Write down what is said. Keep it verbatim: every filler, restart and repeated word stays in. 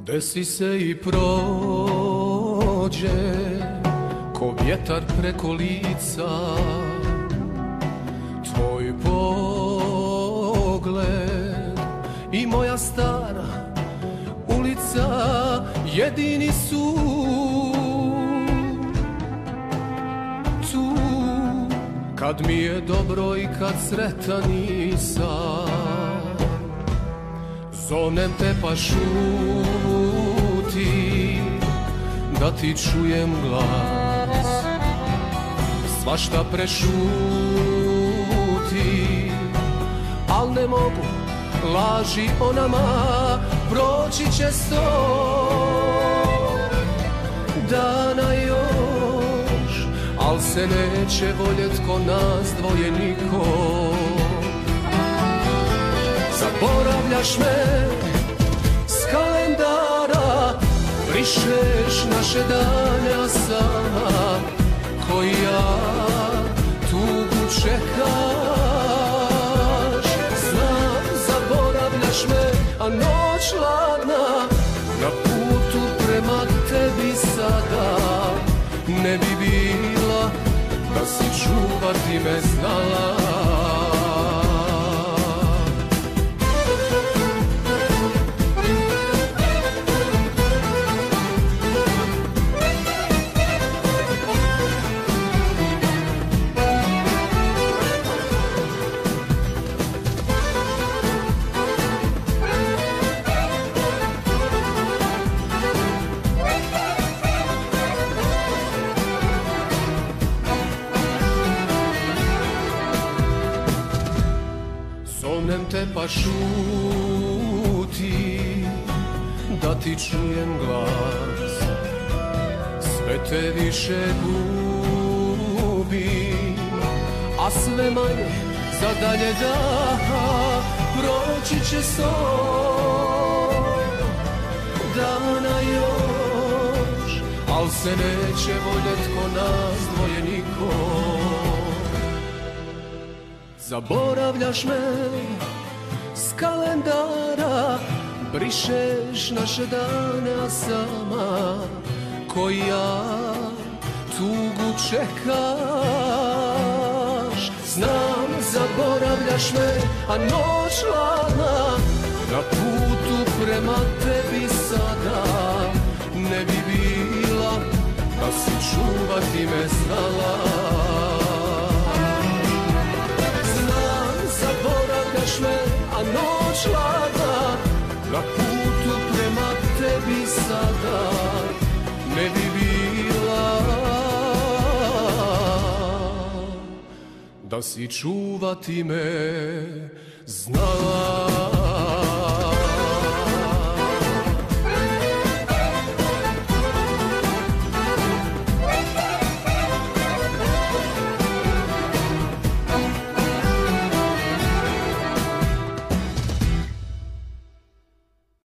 Desi se i prođe ko vjetar preko lica, tvoj pogled i moja stara ulica jedini su tu kad mi je dobro i kad sretan nisam. Zovnem te pa šuti da ti čujem glas, svašta prešuti, al ne mogu laži o nama, proći će sto dana još, al se neće voljet ko nas dvoje niko. Zaboravljaš me s kalendara, brišeš naše dane, a sama koji ja tugu čekaš. Znam, zaboravljaš me, a noć ladna na putu prema tebi sada ne bi bila da si čuvati me znala. Zovnem te pa šuti da ti čujem glas, sve te više gubim, a sve manje za dalje daha. Proći će sto dana još, al se neće voljet ko nas dvoje niko. Zaboravljaš me s kalendara, brišeš naše dane, a sama koji ja tugu čekaš. Znam, zaboravljaš me, a noć ladna na putu prema tebi sada ne bi bila da si čuvati me znala. Zaboravljaš me, a noć ladna na putu prema tebi sada ne bi bila da si čuvati me znala.